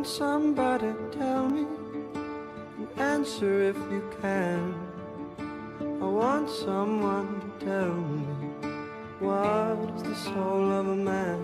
want somebody to tell me and answer if you can. I want someone to tell me what is the soul of a man.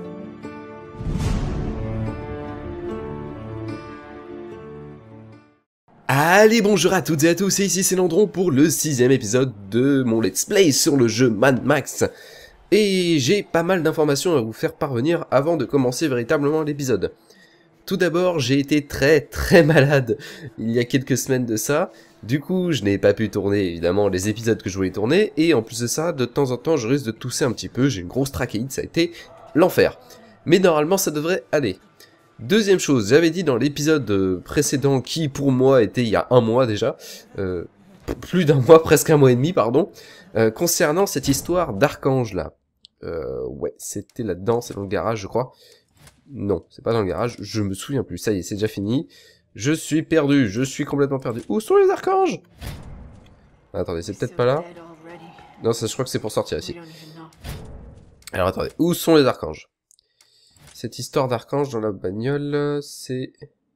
Allez, bonjour à toutes et à tous, et ici c'est Landron pour le 6ème épisode de mon let's play sur le jeu Mad Max. Et j'ai pas mal d'informations à vous faire parvenir avant de commencer véritablement l'épisode. Tout d'abord, j'ai été très malade il y a quelques semaines de ça. Du coup, je n'ai pas pu tourner évidemment les épisodes que je voulais tourner. Et en plus de ça, de temps en temps, je risque de tousser un petit peu. J'ai une grosse trachéite, ça a été l'enfer. Mais normalement, ça devrait aller. Deuxième chose, j'avais dit dans l'épisode précédent, qui pour moi était il y a un mois déjà, plus d'un mois, presque un mois et demi, pardon, concernant cette histoire d'archange là. Ouais, c'était là-dedans, c'est dans le garage je crois. Non, c'est pas dans le garage, je me souviens plus, ça y est, c'est déjà fini. Je suis perdu, je suis complètement perdu. Où sont les archanges? Attendez, c'est peut-être pas là. Non, ça je crois que c'est pour sortir ici. Alors attendez, où sont les archanges? Cette histoire d'archange dans la bagnole, c'est...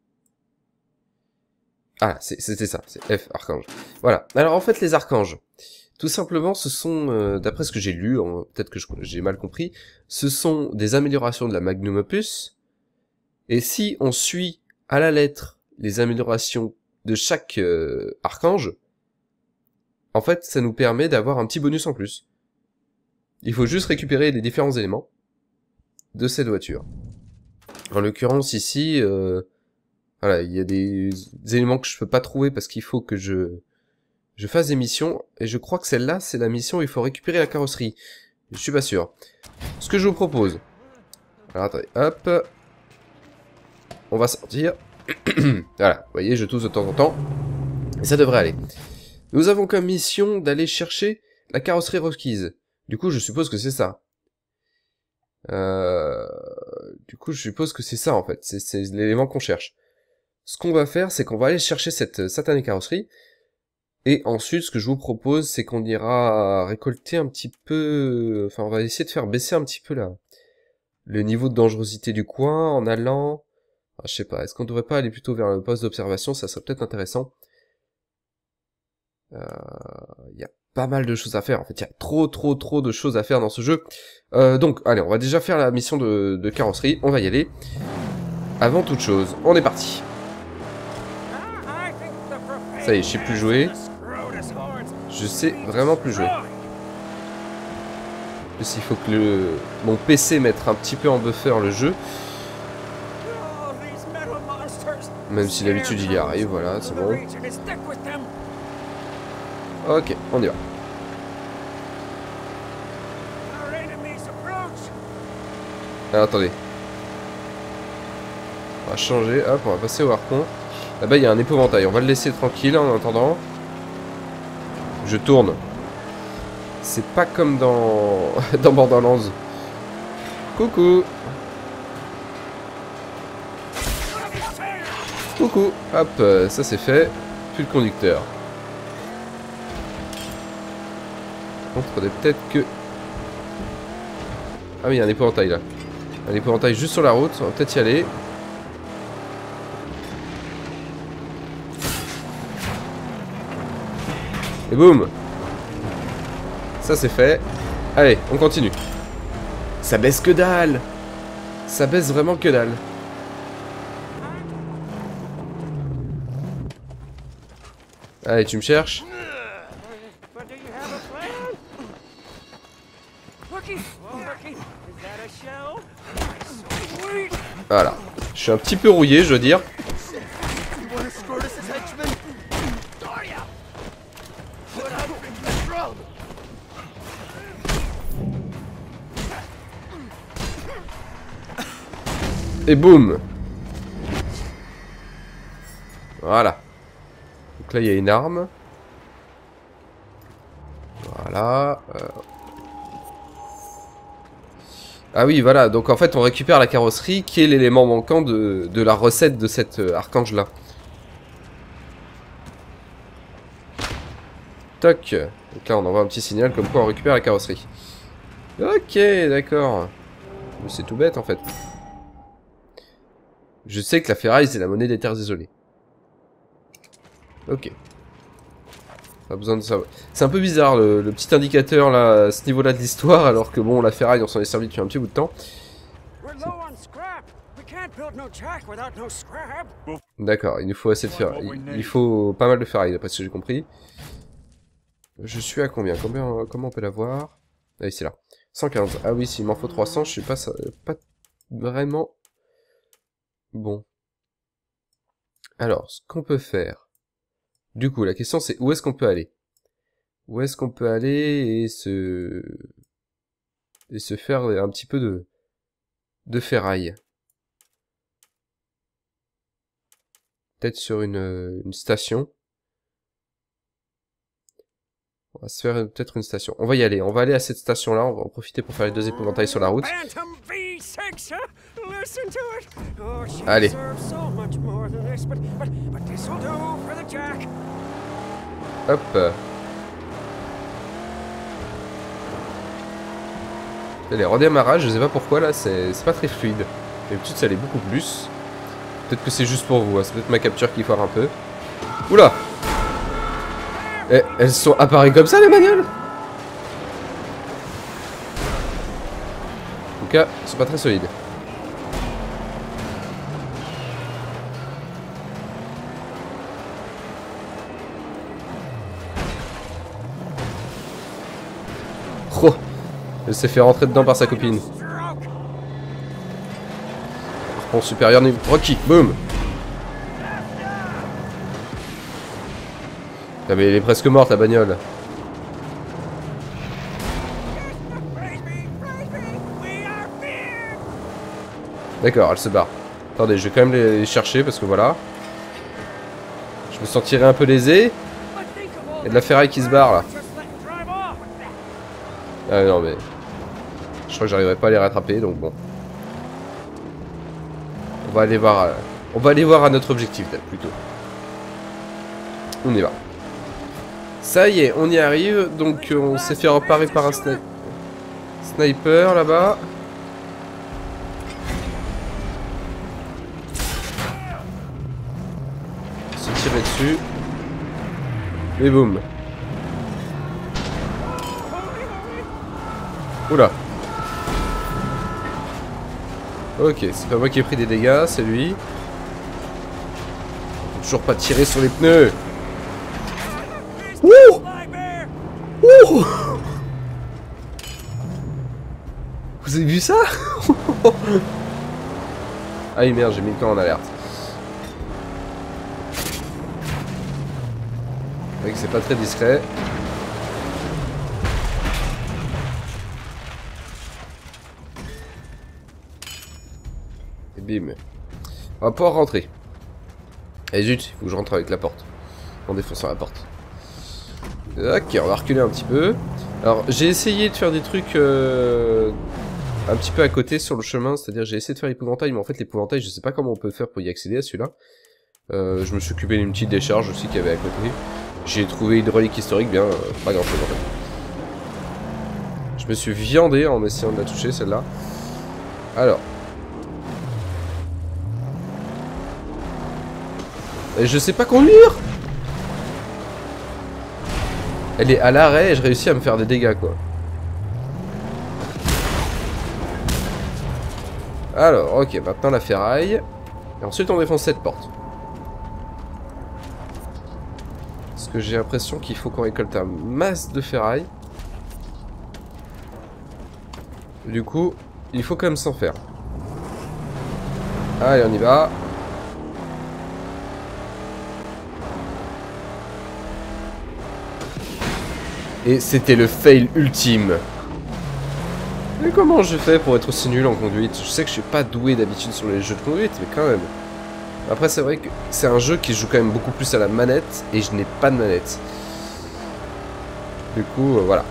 Ah, c'était ça, c'est F, archange. Voilà, alors en fait les archanges, tout simplement ce sont, d'après ce que j'ai lu, peut-être que j'ai mal compris, ce sont des améliorations de la Magnum Opus, et si on suit à la lettre les améliorations de chaque archange, en fait ça nous permet d'avoir un petit bonus en plus. Il faut juste récupérer les différents éléments de cette voiture. En l'occurrence ici, voilà, il y a des éléments que je peux pas trouver parce qu'il faut que je fasse des missions, et je crois que celle-là, c'est la mission où il faut récupérer la carrosserie. Je suis pas sûr. Ce que je vous propose... Alors attendez, hop... On va sortir. Voilà, vous voyez, je tousse de temps en temps. Et ça devrait aller. Nous avons comme mission d'aller chercher la carrosserie requise. Du coup, je suppose que c'est ça. Du coup, je suppose que c'est ça, en fait. C'est l'élément qu'on cherche. Ce qu'on va faire, c'est qu'on va aller chercher cette satanée carrosserie. Et ensuite, ce que je vous propose, c'est qu'on ira récolter un petit peu... Enfin, on va essayer de faire baisser un petit peu le niveau de dangerosité du coin en allant... Enfin, je sais pas, est-ce qu'on devrait pas aller plutôt vers le poste d'observation? Ça serait peut-être intéressant. Il y a pas mal de choses à faire. En fait, il y a trop de choses à faire dans ce jeu. Donc, allez, on va déjà faire la mission de carrosserie. On va y aller. Avant toute chose, on est parti. Ça y est, je sais plus jouer. Je sais vraiment plus jouer. En plus, il faut que mon PC mette un petit peu en buffer le jeu. Même si d'habitude il y arrive, voilà, c'est bon. Ok, on y va. Alors attendez. On va changer, hop, on va passer au harpon. Là-bas il y a un épouvantail, on va le laisser tranquille en attendant. Je tourne. C'est pas comme dans dans Borderlands. Coucou. Coucou. Hop, ça c'est fait. Plus de conducteur. On faudrait peut-être que... Ah oui, il y a un épouvantail là. Un épouvantail juste sur la route, on va peut-être y aller. Et boum. Ça c'est fait. Allez, on continue. Ça baisse que dalle. Ça baisse vraiment que dalle. Allez, tu me cherches. Voilà. Je suis un petit peu rouillé, je veux dire. Et boum. Voilà. Donc là il y a une arme. Voilà. Ah oui, voilà. Donc en fait on récupère la carrosserie qui est l'élément manquant de la recette de cet archange là. Toc. Donc là on envoie un petit signal comme quoi on récupère la carrosserie. Ok, d'accord. C'est tout bête en fait. Je sais que la ferraille, c'est la monnaie des terres isolées. Ok. Pas besoin de savoir. C'est un peu bizarre le petit indicateur là, à ce niveau-là de l'histoire, alors que bon, la ferraille, on s'en est servi depuis un petit bout de temps. D'accord, il nous faut assez de ferraille. Il faut pas mal de ferraille, d'après ce que j'ai compris. Je suis à combien? Comment on peut l'avoir? Ah oui, c'est là. 115. Ah oui, s'il m'en faut 300, je suis pas vraiment bon. Alors, ce qu'on peut faire... Du coup, la question c'est où est-ce qu'on peut aller? Où est-ce qu'on peut aller et se faire un petit peu de ferraille? Peut-être sur une station. On va se faire peut-être une station. On va y aller. On va aller à cette station-là. On va en profiter pour faire les 2 épouvantails sur la route. Allez. Hop. Les redémarrages, je sais pas pourquoi là, c'est pas très fluide. D'habitude ça allait beaucoup plus. Peut-être que c'est juste pour vous, hein. C'est peut-être ma capture qui foire un peu. Oula! Eh, elles sont apparues comme ça les bagnoles? En tout cas, c'est pas très solide. Oh! Elle s'est fait rentrer dedans par sa copine. Harpon supérieur niveau Rocky, boum! Ah mais elle est presque morte la bagnole. D'accord, elle se barre. Attendez, je vais quand même les chercher parce que voilà. Je me sentirais un peu lésé. Il y a de la ferraille qui se barre là. Ah non mais... Je crois que j'arriverai pas à les rattraper donc bon. On va aller voir à notre objectif là, plutôt. On y va. Ça y est, on y arrive. Donc on s'est fait reparer par un sniper là-bas. Se tirer dessus. Et boum. Oula. Ok, c'est pas moi qui ai pris des dégâts, c'est lui. Toujours pas tirer sur les pneus. Ouh! Ouh! Vous avez vu ça? Ah oui merde, j'ai mis le camp en alerte. C'est vrai que c'est pas très discret. Et bim. On va pouvoir rentrer. Et zut, il faut que je rentre avec la porte. En défonçant la porte. Ok, on va reculer un petit peu. Alors, j'ai essayé de faire des trucs un petit peu à côté sur le chemin. C'est-à-dire, j'ai essayé de faire l'épouvantail, mais en fait, l'épouvantail, je sais pas comment on peut faire pour y accéder à celui-là. Je me suis occupé d'une petite décharge aussi qu'il y avait à côté. J'ai trouvé hydraulique historique, bien, pas grand-chose en fait. Je me suis viandé en essayant de la toucher, celle-là. Alors. Et je sais pas conduire! Elle est à l'arrêt et je réussis à me faire des dégâts, quoi. Alors, ok, maintenant la ferraille. Et ensuite on défonce cette porte. Parce que j'ai l'impression qu'il faut qu'on récolte un masse de ferraille. Du coup, il faut quand même s'en faire. Allez, on y va. Et c'était le fail ultime. Mais comment je fais pour être aussi nul en conduite? Je sais que je suis pas doué d'habitude sur les jeux de conduite, mais quand même. Après c'est vrai que c'est un jeu qui joue quand même beaucoup plus à la manette, et je n'ai pas de manette. Du coup, voilà.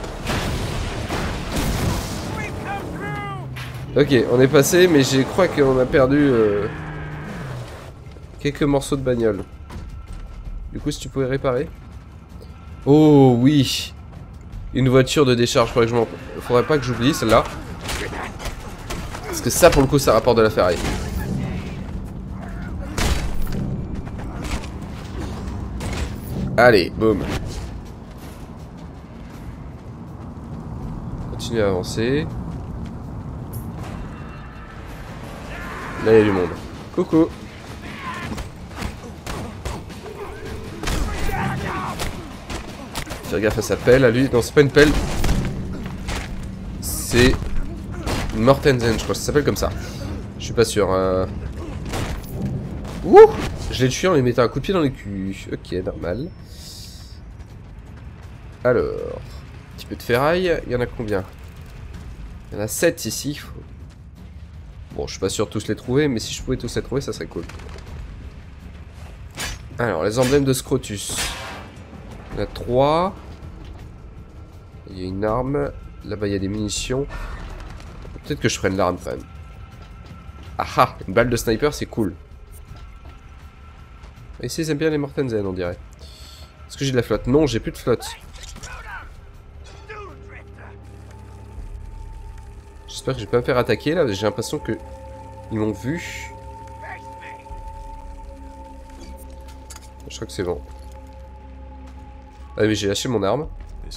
Ok, on est passé, mais je crois qu'on a perdu quelques morceaux de bagnole. Du coup, si tu pouvais réparer. Oh oui! Une voiture de décharge, faudrait pas que j'oublie celle-là. Parce que ça, pour le coup, ça rapporte de la ferraille. Allez, boum. Continue à avancer. Là, il y a du monde. Coucou. Faire gaffe à sa pelle, à lui. Non, c'est pas une pelle. C'est Mortensen, je crois que ça s'appelle comme ça. Je suis pas sûr. Ouh! Je l'ai tué en lui mettant un coup de pied dans le cul. Ok, normal. Alors. Un petit peu de ferraille. Il y en a combien? Il y en a 7 ici. Bon, je suis pas sûr de tous les trouver, mais si je pouvais tous les trouver, ça serait cool. Alors, les emblèmes de Scrotus. Il y en a 3. Il y a une arme. Là-bas, il y a des munitions. Peut-être que je prenne l'arme quand même. Ah ah! Une balle de sniper, c'est cool. Ici, ils aiment bien les Mortensen, on dirait. Est-ce que j'ai de la flotte? Non, j'ai plus de flotte. J'espère que je vais pas me faire attaquer là, j'ai l'impression que ils m'ont vu. Je crois que c'est bon. Ah oui, j'ai lâché mon arme.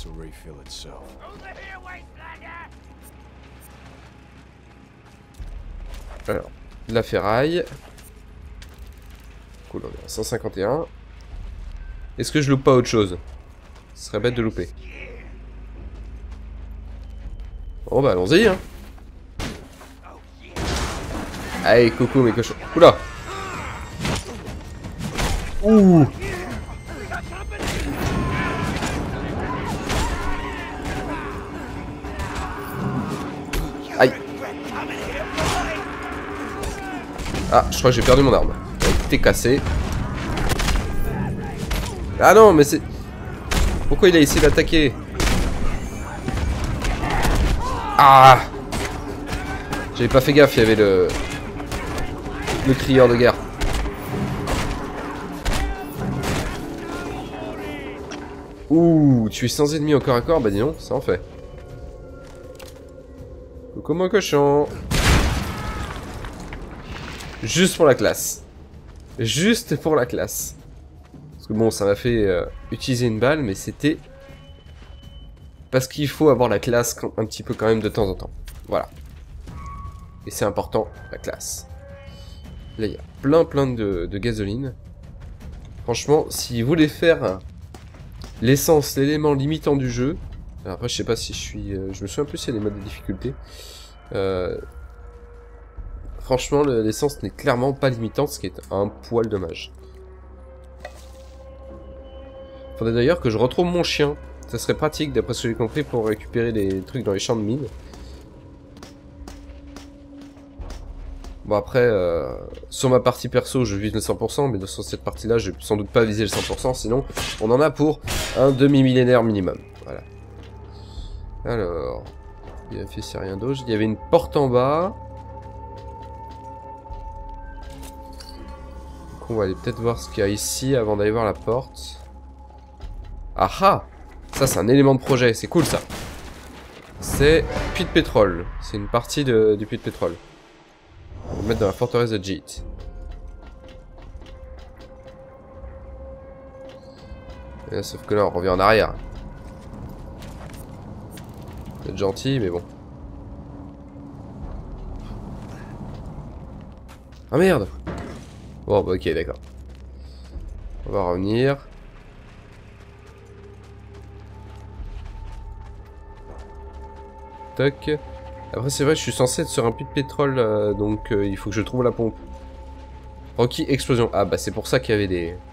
Alors, de la ferraille. Cool, on est à 151. Est-ce que je loupe pas autre chose? Ce serait bête de louper. Bon bah allons-y hein. Allez, coucou mes cochons. Oula. Ouh. Aïe. Ah, je crois que j'ai perdu mon arme. T'es cassé. Ah non, mais c'est... Pourquoi il a essayé d'attaquer? Ah! J'avais pas fait gaffe, il y avait le crieur de guerre. Ouh, tu es sans ennemi au corps à corps? Bah dis donc, ça en fait. Coucou mon cochon. Juste pour la classe. Juste pour la classe. Parce que bon, ça m'a fait utiliser une balle, mais c'était... Parce qu'il faut avoir la classe un petit peu quand même de temps en temps. Voilà. Et c'est important, la classe. Là, il y a plein de gasoline. Franchement, si vous voulez faire l'essence, l'élément limitant du jeu... Alors après, je sais pas si je suis... je me souviens plus s'il y a des modes de difficulté. Franchement, l'essence n'est clairement pas limitante, ce qui est un poil dommage. Faudrait d'ailleurs que je retrouve mon chien. Ça serait pratique, d'après ce que j'ai compris, pour récupérer des trucs dans les champs de mines. Bon après, sur ma partie perso, je vise le 100%, mais sur cette partie-là, je vais sans doute pas viser le 100%, sinon on en a pour un demi-millénaire minimum. Voilà. Alors, vérifier s'il n'y a rien d'autre. Il y avait une porte en bas. Donc on va aller peut-être voir ce qu'il y a ici avant d'aller voir la porte. Ah ah! Ça c'est un élément de projet, c'est cool ça. C'est puits de pétrole. C'est une partie du puits de pétrole. On va le mettre dans la forteresse de Jeet. Et là, sauf que là on revient en arrière. C'est gentil mais bon. Ah merde! Bon bah ok d'accord. On va revenir. Toc. Après c'est vrai je suis censé être sur un puits de pétrole donc il faut que je trouve la pompe. Rocky explosion. Ah bah c'est pour ça qu'il y avait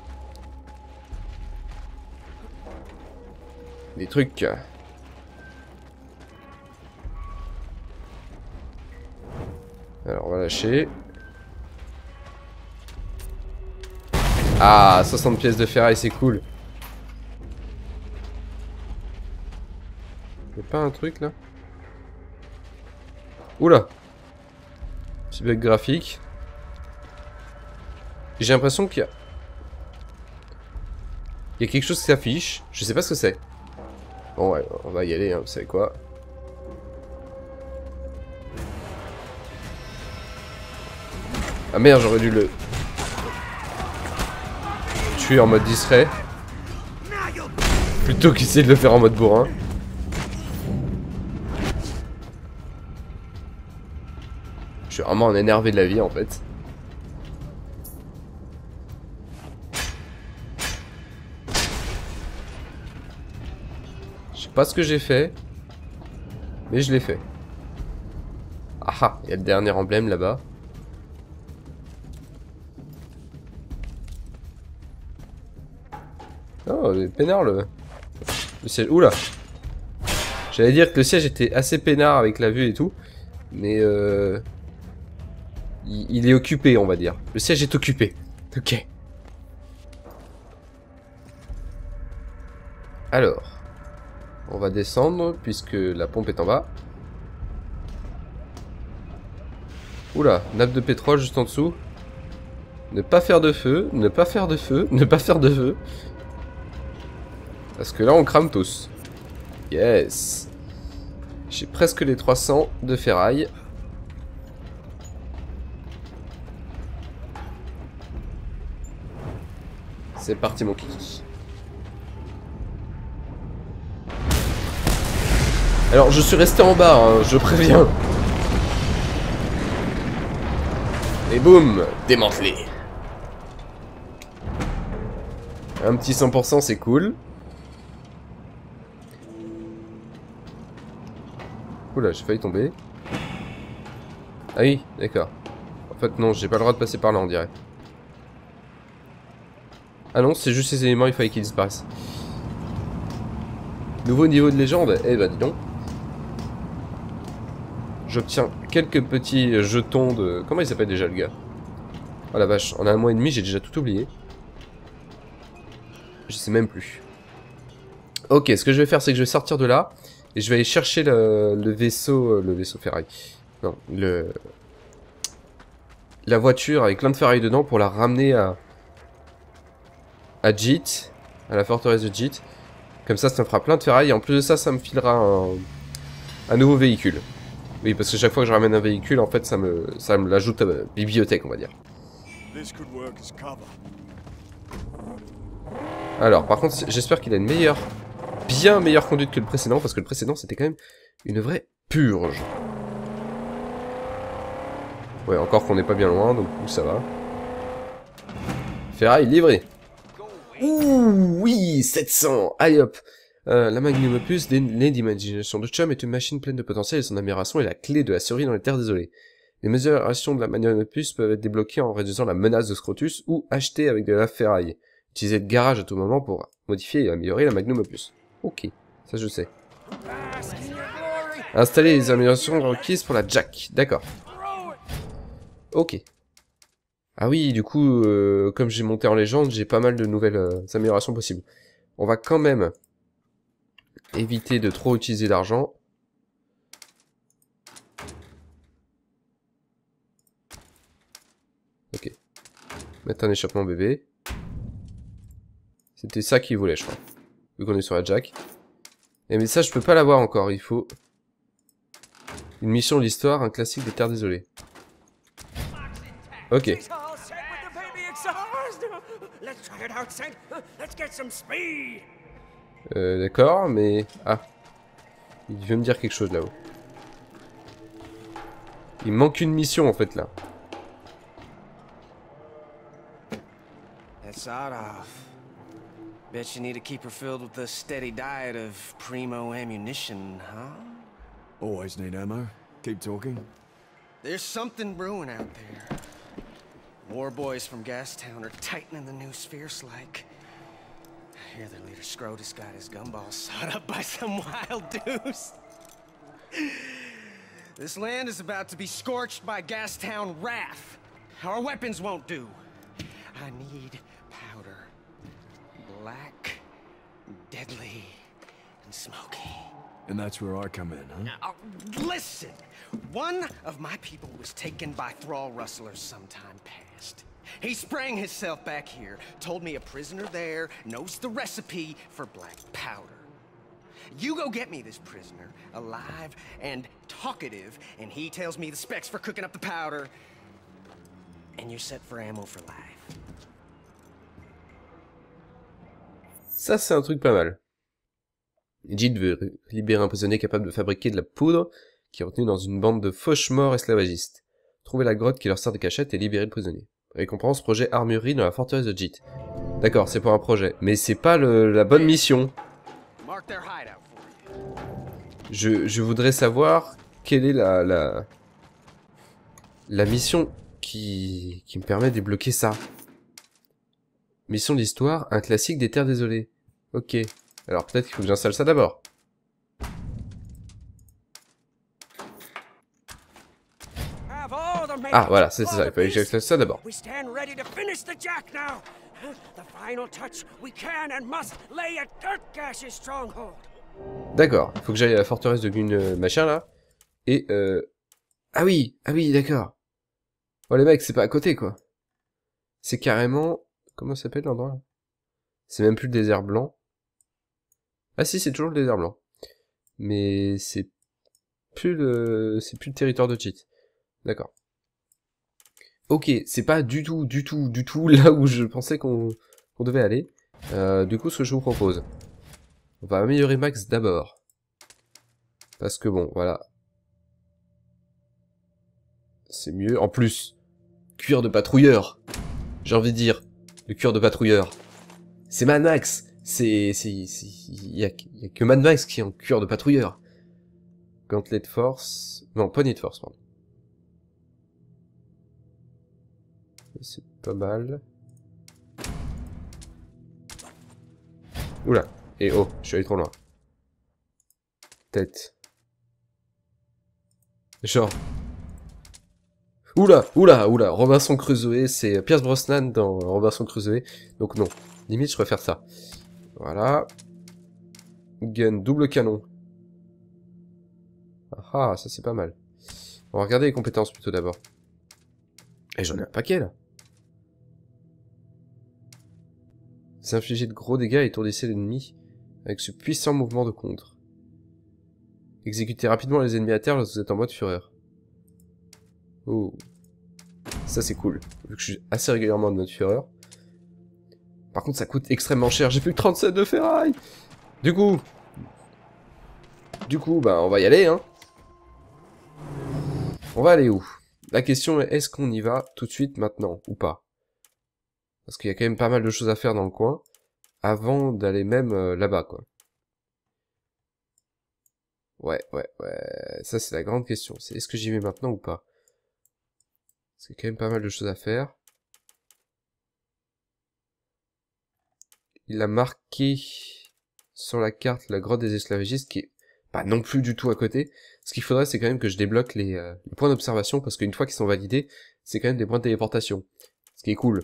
des trucs. Alors on va lâcher. Ah 60 pièces de ferraille c'est cool. Y'a pas un truc là? Oula! Petit bug graphique. J'ai l'impression qu'il y a... Il y a quelque chose qui s'affiche. Je sais pas ce que c'est. Bon ouais, on va y aller, hein, vous savez quoi. Ah merde, j'aurais dû le tuer en mode discret. Plutôt qu'essayer de le faire en mode bourrin. Je suis vraiment un énervé de la vie en fait. Je sais pas ce que j'ai fait. Mais je l'ai fait. Ah ah, il y a le dernier emblème là-bas. Oh, peinard le siège. Oula! J'allais dire que le siège était assez peinard avec la vue et tout. Mais il est occupé, on va dire. Le siège est occupé. Ok. Alors. On va descendre puisque la pompe est en bas. Oula, nappe de pétrole juste en dessous. Ne pas faire de feu, ne pas faire de feu, ne pas faire de feu. Parce que là on crame tous. Yes. J'ai presque les 300 de ferraille. C'est parti mon kiki. Alors je suis resté en bas, hein, je préviens. Et boum, démantelé. Un petit 100% c'est cool. Oula, j'ai failli tomber. Ah oui, d'accord. En fait non, j'ai pas le droit de passer par là on dirait. Ah non, c'est juste ces éléments, il fallait qu'ils disparaissent. Nouveau niveau de légende, eh bah dis donc. J'obtiens quelques petits jetons de... Comment il s'appelle déjà le gars? Oh la vache, en un mois et demi j'ai déjà tout oublié. Je sais même plus. Ok, ce que je vais faire c'est que je vais sortir de là. Et je vais aller chercher le vaisseau ferraille. Non, la voiture avec plein de ferraille dedans pour la ramener à Jit. À la forteresse de Jit. Comme ça me fera plein de ferraille. Et en plus de ça, ça me filera un nouveau véhicule. Oui, parce que chaque fois que je ramène un véhicule, en fait, ça me l'ajoute à ma bibliothèque, on va dire. Alors, par contre, j'espère qu'il a une bien meilleure conduite que le précédent, parce que le précédent, c'était quand même une vraie purge. Ouais, encore qu'on n'est pas bien loin, donc ça va. Ferraille livré. Ouh, oui, 700. Allez hop. La Magnum Opus, née d'imagination de Chum, est une machine pleine de potentiel et son amélioration est la clé de la survie dans les terres désolées. Les améliorations de la Magnum Opus peuvent être débloquées en réduisant la menace de Scrotus ou achetées avec de la ferraille. Utilisez le garage à tout moment pour modifier et améliorer la Magnum Opus. Ok, ça je sais. Installer les améliorations requises pour la Jack. D'accord. Ok. Ah oui, du coup, comme j'ai monté en légende, j'ai pas mal de nouvelles améliorations possibles. On va quand même éviter de trop utiliser d'argent. Ok. Mettre un échappement bébé. C'était ça qu'il voulait, je crois. Vu qu'on est sur la Jack. Et mais ça, je peux pas l'avoir encore. Il faut une mission de l'histoire, un classique des terres désolées. Ok. D'accord, mais... Ah. Il veut me dire quelque chose là-haut. Il me manque une mission en fait là. That's off. Bet you need a keeper filled with a steady diet of primo ammunition, huh? Always need ammo. Keep talking. There's something brewing out there. War boys from Gastown are tightening the noose fierce-like. I hear their leader Scrotus got his gumballs sawed up by some wild deuce. This land is about to be scorched by Gastown wrath. Our weapons won't do. I need powder. Black, deadly, and smoky. And that's where I come in, huh? Now, listen! One of my people was taken by thrall rustlers sometime past. He sprang himself back here, told me a prisoner there knows the recipe for black powder. You go get me this prisoner, alive and talkative, and he tells me the specs for cooking up the powder, and you're set for ammo for life. Ça, c'est un truc pas mal. Jit veut libérer un prisonnier capable de fabriquer de la poudre qui est retenu dans une bande de fauches-morts esclavagistes. Trouver la grotte qui leur sert de cachette et libérer le prisonnier. Récompense, projet armurerie dans la forteresse de Jit. D'accord, c'est pour un projet, mais c'est pas la bonne mission. Mark their hideout for you. Je voudrais savoir quelle est la mission qui me permet de débloquer ça. Mission d'histoire, un classique des terres désolées. Ok. Alors peut-être qu'il faut que j'installe ça d'abord. Ah voilà, c'est ça, il fallait que j'installe ça d'abord. We stand ready to finish the jack now. The final touch, we can and must lay at Dirtgash's stronghold. D'accord, il faut que j'aille à la forteresse de Gun machin là. Et ah oui, d'accord. Oh les mecs, c'est pas à côté quoi. C'est carrément... Comment ça s'appelle l'endroit là? C'est même plus le désert blanc. Ah si, c'est toujours le désert blanc. Mais c'est plus le territoire de Jit. D'accord. Ok, c'est pas du tout là où je pensais qu'on devait aller. Du coup, ce que je vous propose, on va améliorer Max d'abord. Parce que bon, voilà. C'est mieux. En plus, cuir de patrouilleur. J'ai envie de dire, le cuir de patrouilleur. C'est Mad Max. Il y a que Mad Max qui est en cuir de patrouilleur. Gantelet de force. Non, poignée de force, pardon. C'est pas mal. Oula. Et oh, je suis allé trop loin. Tête. Genre. Oula. Robinson Crusoe, c'est Pierce Brosnan dans Robinson Crusoe. Donc non. Limite, je préfère ça. Voilà. Gun, double canon. Ah, ça c'est pas mal. On va regarder les compétences plutôt d'abord. Et j'en ai un paquet là. S'infliger de gros dégâts et étourdissez l'ennemi avec ce puissant mouvement de contre. Exécutez rapidement les ennemis à terre lorsque vous êtes en mode fureur. Oh. Ça c'est cool, vu que je suis assez régulièrement en mode fureur. Par contre ça coûte extrêmement cher, j'ai plus que 37 de ferraille. Du coup, bah on va y aller hein. On va aller où? La question est, est-ce qu'on y va tout de suite maintenant, ou pas? Parce qu'il y a quand même pas mal de choses à faire dans le coin, avant d'aller même là-bas, quoi. Ouais, ça c'est la grande question, c'est est-ce que j'y vais maintenant ou pas? Parce qu'il y a quand même pas mal de choses à faire. Il a marqué sur la carte la grotte des esclavagistes, qui est pas non plus du tout à côté. Ce qu'il faudrait, c'est quand même que je débloque les points d'observation, parce qu'une fois qu'ils sont validés, c'est quand même des points de téléportation. Ce qui est cool.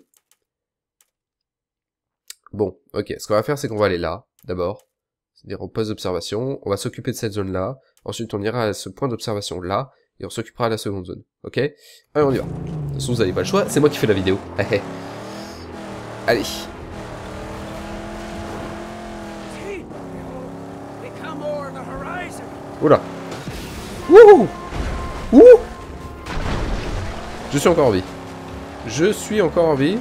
Bon, ok, ce qu'on va faire, c'est qu'on va aller là, d'abord. C'est-à-dire au poste d'observation, on va s'occuper de cette zone-là, ensuite on ira à ce point d'observation-là, et on s'occupera de la seconde zone, ok? Allez, on y va. De toute façon, vous n'avez pas le choix, c'est moi qui fais la vidéo. Allez. Oula. Wouhou. Wouh. Je suis encore en vie. Je suis encore en vie.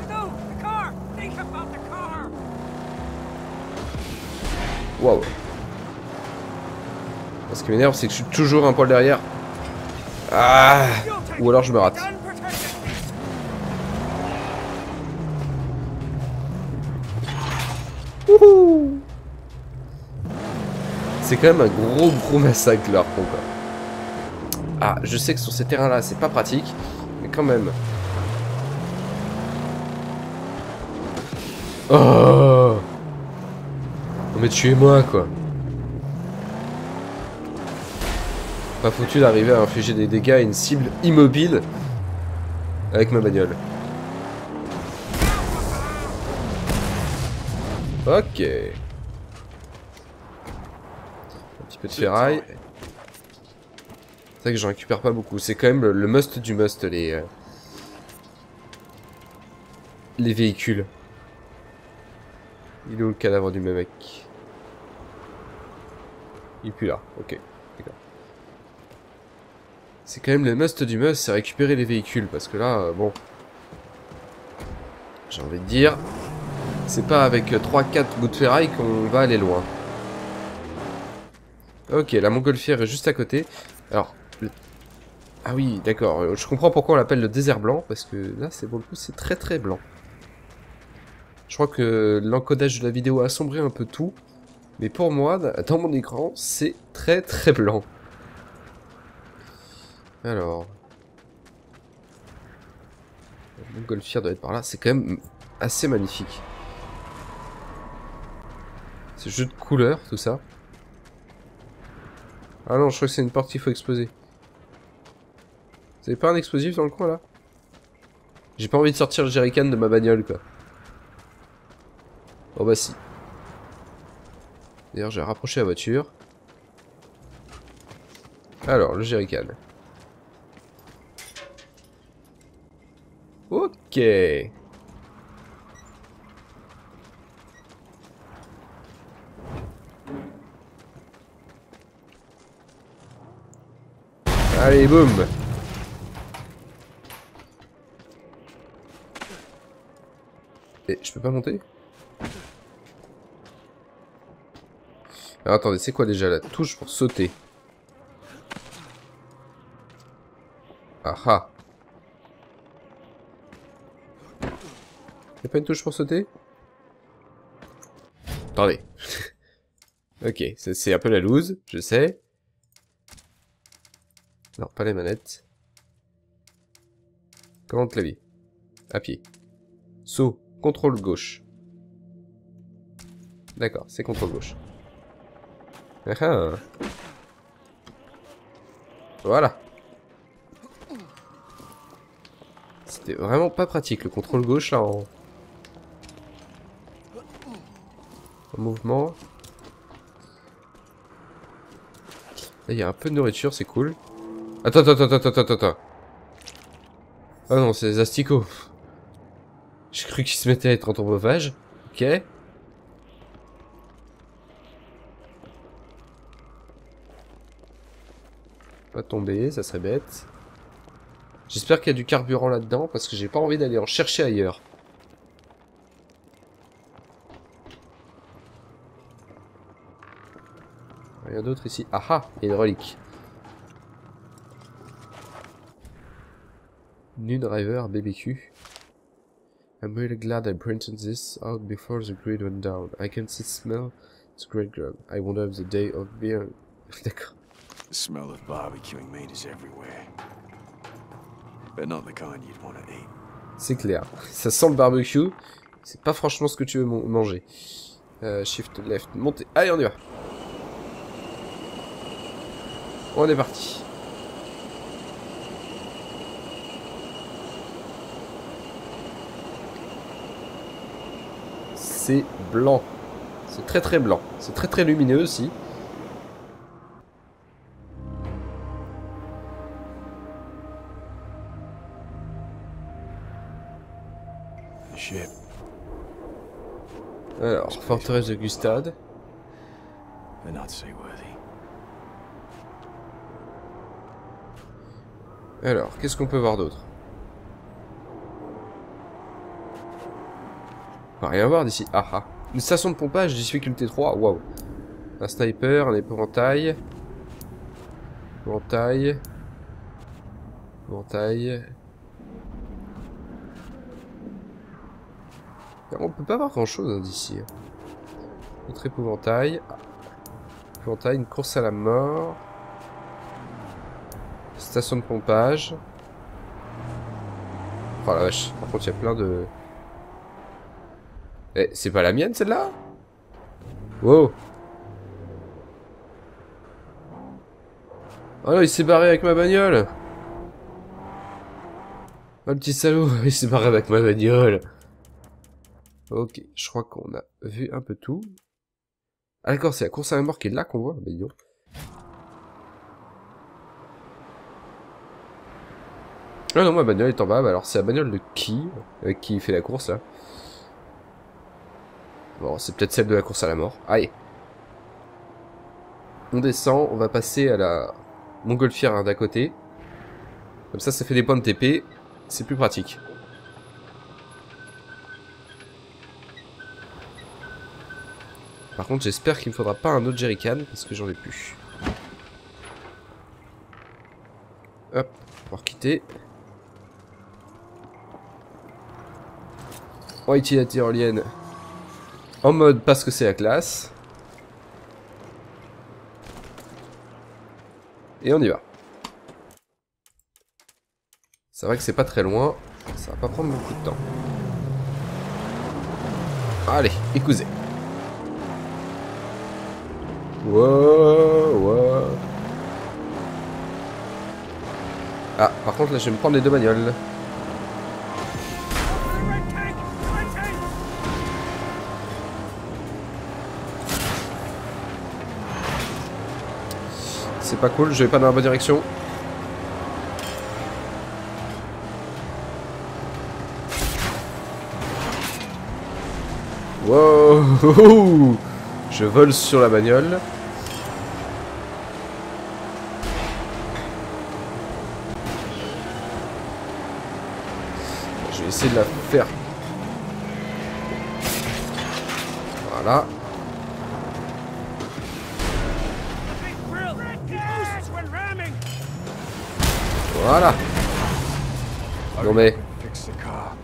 Waouh. Ce qui m'énerve, c'est que je suis toujours un poil derrière. Ah. Ou alors je me rate. Wouhou. C'est quand même un gros massacre leur quoi. Ah, je sais que sur ces terrains-là, c'est pas pratique, mais quand même. Oh. Non mais tuez-moi quoi. Pas foutu d'arriver à infliger des dégâts à une cible immobile avec ma bagnole. Ok. Un petit peu de ferraille. C'est vrai que j'en récupère pas beaucoup. C'est quand même le must du must, les véhicules. Il est où le cadavre du même mec? Il est plus là. Ok. D'accord. C'est quand même le must du must, c'est récupérer les véhicules. Parce que là, bon... J'ai envie de dire... C'est pas avec 3-4 bouts de ferraille qu'on va aller loin. Ok, la montgolfière est juste à côté. Alors... Ah oui, d'accord. Je comprends pourquoi on l'appelle le désert blanc. Parce que là, c'est pour le coup, c'est très très blanc. Je crois que l'encodage de la vidéo a assombri un peu tout. Mais pour moi, dans mon écran, c'est très très blanc. Alors... La montgolfière doit être par là. C'est quand même assez magnifique. Ce jeu de couleurs, tout ça. Ah non, je crois que c'est une porte qu'il faut exploser. Vous avez pas un explosif dans le coin, là? J'ai pas envie de sortir le jerrycan de ma bagnole, quoi. Oh bah si. D'ailleurs, j'ai rapproché la voiture. Alors, le jerrycan. Ok. Allez, boum. Et je peux pas monter? Alors attendez, c'est quoi déjà la touche pour sauter? Ah ah. Y'a pas une touche pour sauter? Attendez. Ok, c'est un peu la loose, je sais. Non, pas les manettes. Commande clavier. À pied. Saut. Contrôle gauche. D'accord, c'est contrôle gauche. Ah ah. Voilà. C'était vraiment pas pratique le contrôle gauche là en mouvement. Là il y a un peu de nourriture, c'est cool. Attends. Ah non, c'est des asticots. J'ai cru qu'ils se mettaient à être en thrombophages. Ok. Pas tomber, ça serait bête. J'espère qu'il y a du carburant là-dedans, parce que j'ai pas envie d'aller en chercher ailleurs. Rien d'autre ici. Ah ah, il y a une relique. New driver BBQ. I'm really glad I printed this out before the grid went down. I can smell the great grub. I wonder if the day of beer... D'accord. The smell of barbecuing meat is everywhere. But not the kind you'd want to eat. C'est clair. Ça sent le barbecue. C'est pas franchement ce que tu veux manger. Shift left, monter. Allez, on y va. On est parti. C'est blanc. C'est très très blanc. C'est très très lumineux aussi. Shit. Alors, forteresse de Gustad. They're not seaworthy. Alors, qu'est-ce qu'on peut voir d'autre? On va rien voir d'ici. Ah ah. Une station de pompage, difficulté 3. Waouh. Un sniper, un épouvantail. Épouvantail. Épouvantail. On peut pas voir grand chose d'ici. Autre épouvantail. Épouvantail, une course à la mort. Station de pompage. Oh la vache, par contre il y a plein de... Eh, c'est pas la mienne celle-là? Wow. Oh non, il s'est barré avec ma bagnole. Oh le petit salaud, il s'est barré avec ma bagnole. Ok, je crois qu'on a vu un peu tout. Ah d'accord, c'est la course à la mort qui est là qu'on voit. Bah dis donc. Ah non, ma bagnole est en bas. Bah alors c'est la bagnole de qui? Avec qui il fait la course là? Bon, c'est peut-être celle de la course à la mort. Allez. On descend, on va passer à la montgolfière hein, d'à côté. Comme ça fait des points de TP. C'est plus pratique. Par contre, j'espère qu'il me faudra pas un autre jerrycan, parce que j'en ai plus. Hop, pouvoir quitter. On va utiliser la tyrolienne en mode parce que c'est la classe. Et on y va. C'est vrai que c'est pas très loin. Ça va pas prendre beaucoup de temps. Allez, écoutez. Wow, wow. Ah, par contre là je vais me prendre les deux bagnoles. C'est pas cool, je vais pas dans la bonne direction. Wow. Je vole sur la bagnole. Je vais essayer de la faire. Voilà. Voilà. Non mais... Fix the car.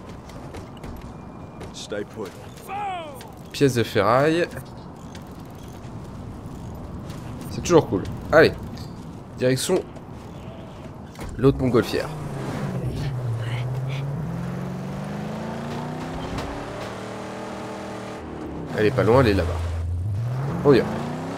Stay put. Pièce de ferraille. C'est toujours cool. Allez. Direction l'autre montgolfière. Elle est pas loin, elle est là-bas. On y va.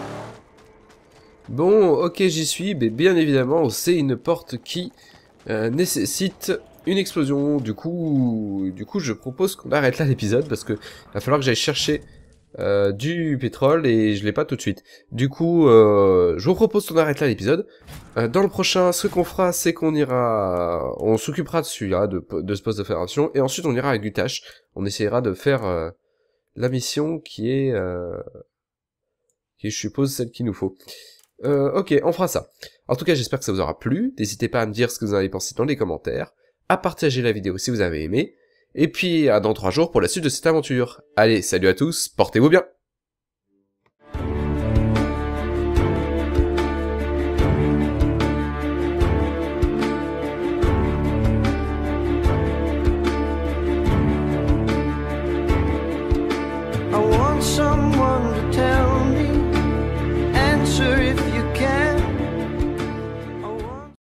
Bon, ok, j'y suis, mais bien évidemment, c'est une porte qui nécessite une explosion. Du coup, je propose qu'on arrête là l'épisode, parce que va falloir que j'aille chercher du pétrole, et je l'ai pas tout de suite. Du coup, je vous propose qu'on arrête là l'épisode. Dans le prochain, ce qu'on fera, c'est qu'on ira... On s'occupera de celui-là, de ce poste d'opération, et ensuite on ira à Gutash. On essaiera de faire la mission qui est, je suppose, celle qu'il nous faut. Ok, on fera ça. En tout cas, j'espère que ça vous aura plu. N'hésitez pas à me dire ce que vous en avez pensé dans les commentaires, à partager la vidéo si vous avez aimé, et puis à dans 3 jours pour la suite de cette aventure. Allez, salut à tous, portez-vous bien!